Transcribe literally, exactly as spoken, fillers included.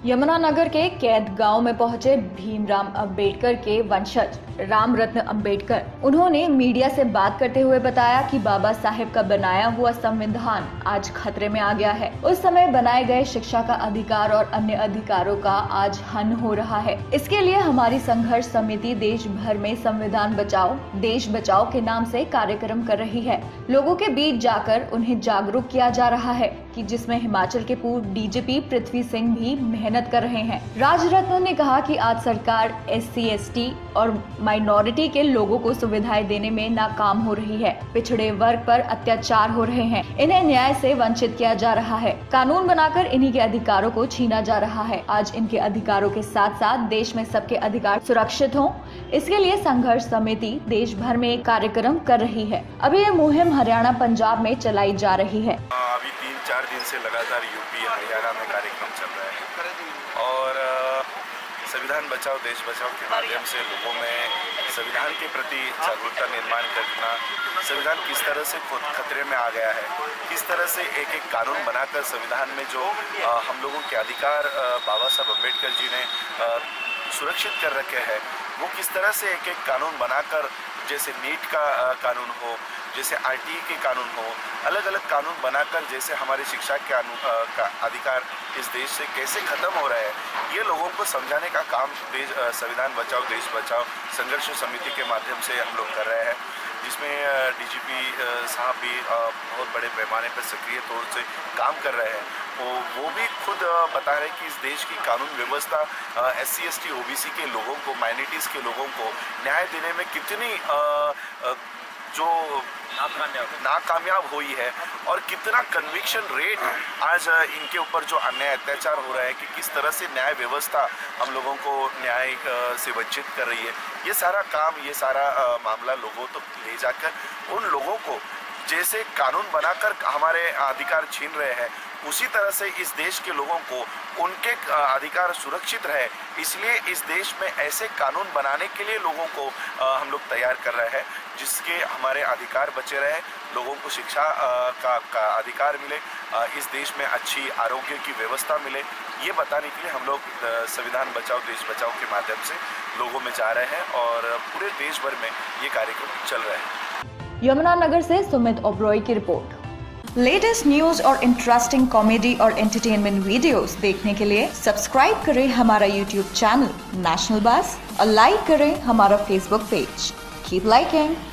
यमुनानगर के कैद गांव में पहुंचे भीमराव अंबेडकर के वंशज राम रत्न अंबेडकर। उन्होंने मीडिया से बात करते हुए बताया कि बाबा साहेब का बनाया हुआ संविधान आज खतरे में आ गया है। उस समय बनाए गए शिक्षा का अधिकार और अन्य अधिकारों का आज हनन हो रहा है। इसके लिए हमारी संघर्ष समिति देश भर में संविधान बचाओ देश बचाओ के नाम से कार्यक्रम कर रही है। लोगों के बीच जाकर उन्हें जागरूक किया जा रहा है कि जिसमें हिमाचल के पूर्व डीजीपी पृथ्वी सिंह भी मेहनत कर रहे हैं। राजरत्न ने कहा कि आज सरकार एस सी एस टी और माइनॉरिटी के लोगों को सुविधाएं देने में नाकाम हो रही है। पिछड़े वर्ग पर अत्याचार हो रहे हैं, इन्हें न्याय से वंचित किया जा रहा है। कानून बनाकर इन्हीं के अधिकारों को छीना जा रहा है। आज इनके अधिकारों के साथ साथ देश में सबके अधिकार सुरक्षित हों, इसके लिए संघर्ष समिति देश भर में एक कार्यक्रम कर रही है। अभी ये मुहिम हरियाणा पंजाब में चलाई जा रही है। अभी तीन चार दिन से लगातार यूपी हरियाणा में कार्यक्रम चल रहा है और संविधान बचाओ देश बचाओ के माध्यम से लोगों में संविधान के प्रति जागरूकता निर्माण करना, संविधान किस तरह से खतरे में आ गया है, किस तरह से एक एक कानून बनाकर संविधान में जो आ, हम लोगों के अधिकार बाबा साहब अम्बेडकर जी ने आ, सुरक्षित कर रखे हैं, वो किस तरह से एक एक कानून बनाकर, जैसे नीट का कानून हो, जैसे आर टी आई के कानून हो, अलग अलग कानून बनाकर जैसे हमारी शिक्षा के का अधिकार इस देश से कैसे खत्म हो रहा है, ये लोगों को समझाने का काम देश संविधान बचाओ देश बचाओ संघर्ष समिति के माध्यम से हम लोग कर रहे हैं, जिसमें डीजीपी साहब भी बहुत बड़े पैमाने पर सक्रिय तौर से काम कर रहे हैं। वो वो भी खुद बता रहे हैं कि इस देश की कानून व्यवस्था S C S T O B C के लोगों को, माइनॉरिटीज़ के लोगों को न्याय देने में कितनी आ, जो नाकामयाब हुई है और कितना कन्विक्शन रेट आज इनके ऊपर जो अन्याय अत्याचार हो रहा है कि किस तरह से न्याय व्यवस्था हम लोगों को न्याय से वंचित कर रही है। ये सारा काम, ये सारा मामला लोगों तक ले जाकर उन लोगों को जैसे कानून बनाकर हमारे अधिकार छीन रहे हैं, उसी तरह से इस देश के लोगों को उनके अधिकार सुरक्षित रहे, इसलिए इस देश में ऐसे कानून बनाने के लिए लोगों को हम लोग तैयार कर रहे हैं जिसके हमारे अधिकार बचे रहे, लोगों को शिक्षा का, का अधिकार मिले, इस देश में अच्छी आरोग्य की व्यवस्था मिले। ये बताने के लिए हम लोग संविधान बचाओ देश बचाओ के माध्यम से लोगों में जा रहे हैं और पूरे देश भर में ये कार्यक्रम चल रहे हैं। यमुनानगर से सुमित ओब्रॉय की रिपोर्ट। लेटेस्ट न्यूज और इंटरेस्टिंग कॉमेडी और एंटरटेनमेंट वीडियोस देखने के लिए सब्सक्राइब करें हमारा यूट्यूब चैनल नेशनल बस और लाइक करें हमारा फेसबुक पेज। Keep liking.